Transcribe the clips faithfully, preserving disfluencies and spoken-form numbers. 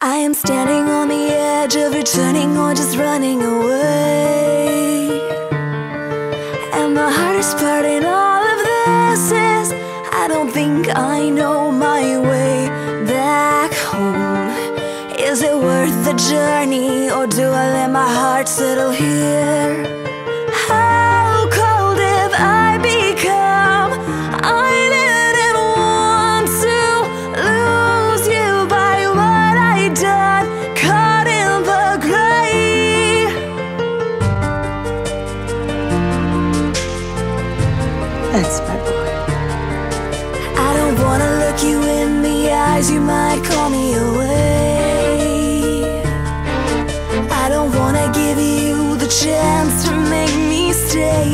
I am standing on the edge of returning or just running away. And the hardest part in all of this is I don't think I know my way back home. Is it worth the journey, or do I let my heart settle here? How cold have I become? I didn't want to lose you by what I done, caught in the gray. That's my boy. I don't wanna look you in the eyes, you might call me away. I don't wanna give you the chance to make me stay.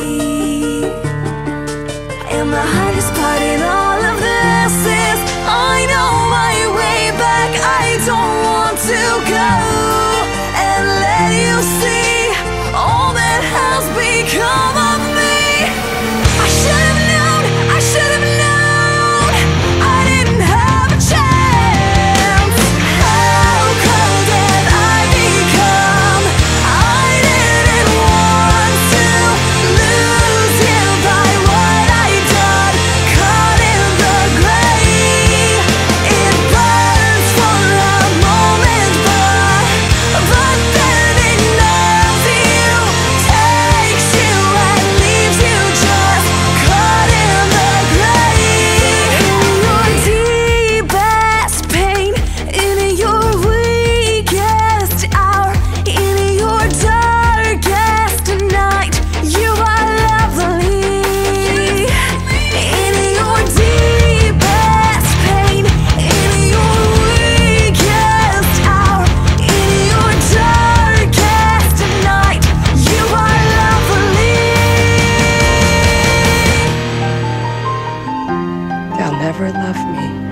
And the hardest part in all of this is I know my way back. I don't want to go and let you see all that has become of me. I should have known, I should have known I didn't have a chance. How cold have I become? I didn't want to lose you by what I done, caught in the gray. It burns for a moment, but but then it numbs you, takes you and leaves you just caught in the gray. In your deepest pain, in your weakest hour, in your darkest night, you are lovely. In your deepest pain, in your weakest hour, in your darkest night, you are lovely. They'll never love me